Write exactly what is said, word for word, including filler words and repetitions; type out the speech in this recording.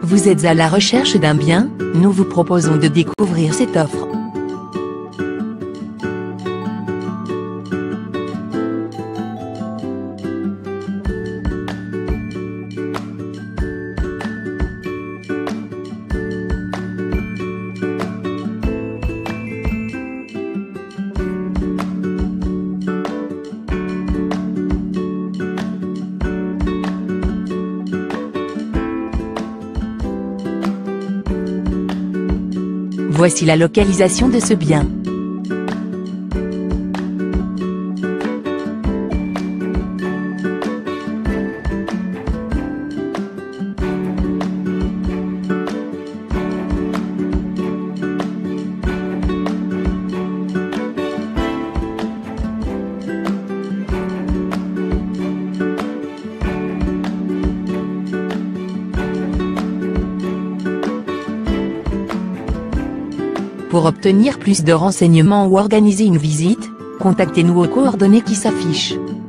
Vous êtes à la recherche d'un bien? Nous vous proposons de découvrir cette offre. Voici la localisation de ce bien. Pour obtenir plus de renseignements ou organiser une visite, contactez-nous aux coordonnées qui s'affichent.